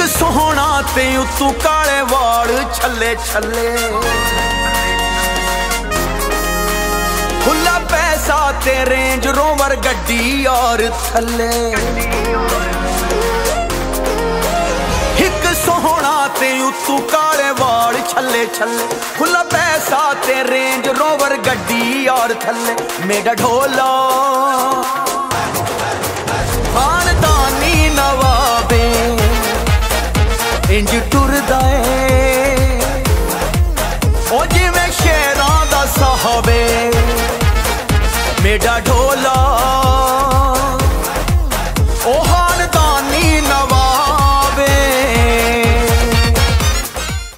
सोहना ते उत्तू काले वाल छले छले, खुला पैसा ते रेंज रोवर गड्डी और थले। एक सोहना ते उत्तू काले वाल छले छले, खुला पैसा ते रेंज रोवर गड्डी और थले। मेरा ढोला खानदानी नवाबे इंज टुरदा है ओ जिवें शेरां दा साहबे। मेरा ढोला